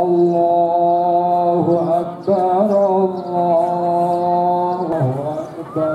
Allahu Akbar, Allahu Akbar,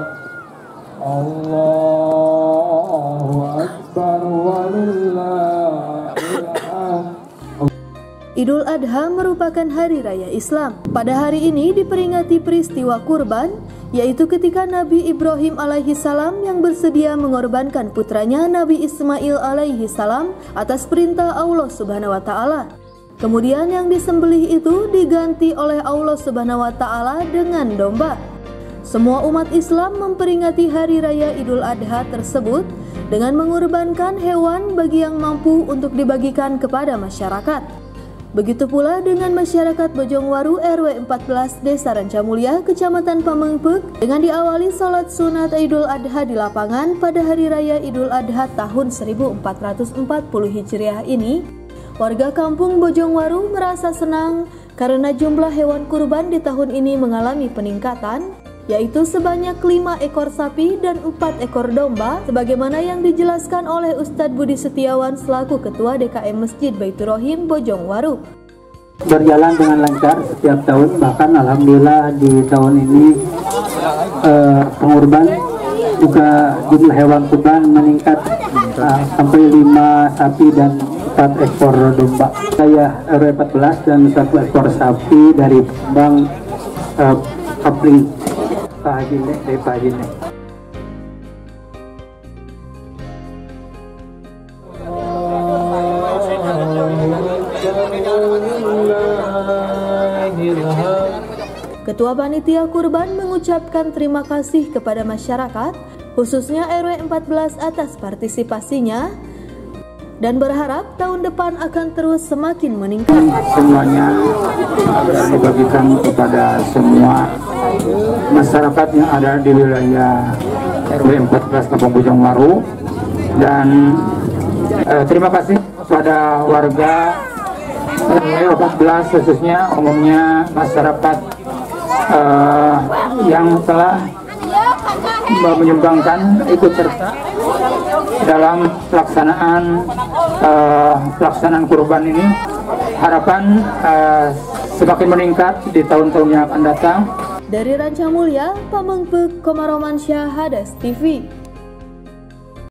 Allahu Akbar, walillahil hamd. Idul Adha merupakan hari raya Islam. Pada hari ini diperingati peristiwa kurban, yaitu ketika Nabi Ibrahim alaihi salam yang bersedia mengorbankan putranya Nabi Ismail alaihi salam atas perintah Allah Subhanahu wa taala. Kemudian yang disembelih itu diganti oleh Allah Subhanahu wa taala dengan domba. Semua umat Islam memperingati hari raya Idul Adha tersebut dengan mengorbankan hewan bagi yang mampu untuk dibagikan kepada masyarakat. Begitu pula dengan masyarakat Bojongwaru RW 14 Desa Rancamulya, Kecamatan Pamengpeuk, dengan diawali salat sunat Idul Adha di lapangan pada hari raya Idul Adha tahun 1440 Hijriah ini. Warga kampung Bojongwaru merasa senang karena jumlah hewan kurban di tahun ini mengalami peningkatan, yaitu sebanyak 5 ekor sapi dan 4 ekor domba, sebagaimana yang dijelaskan oleh Ustadz Budi Setiawan selaku Ketua DKM Masjid Baitur Rohim Bojongwaru. Berjalan dengan lancar setiap tahun, bahkan alhamdulillah di tahun ini pengurban juga jumlah hewan kurban meningkat sampai 5 sapi dan 4 ekor domba. Saya RW 14 dan 1 ekor sapi dari Bang Kapling Pak Haji Nek dari Pak Haji Nek. Ketua Panitia Kurban mengucapkan terima kasih kepada masyarakat, khususnya RW 14 atas partisipasinya, dan berharap tahun depan akan terus semakin meningkat. Semuanya dibagikan kepada semua masyarakat yang ada di wilayah RW 14 Kampung Bojongwaru, dan terima kasih kepada warga RW 14 khususnya umumnya masyarakat yang telah menyumbangkan ikut serta dalam pelaksanaan kurban ini. Harapan semakin meningkat di tahun-tahun yang akan datang. Dari Rancamulya, Pamengpeuk, Komaromansyah, Hadas TV.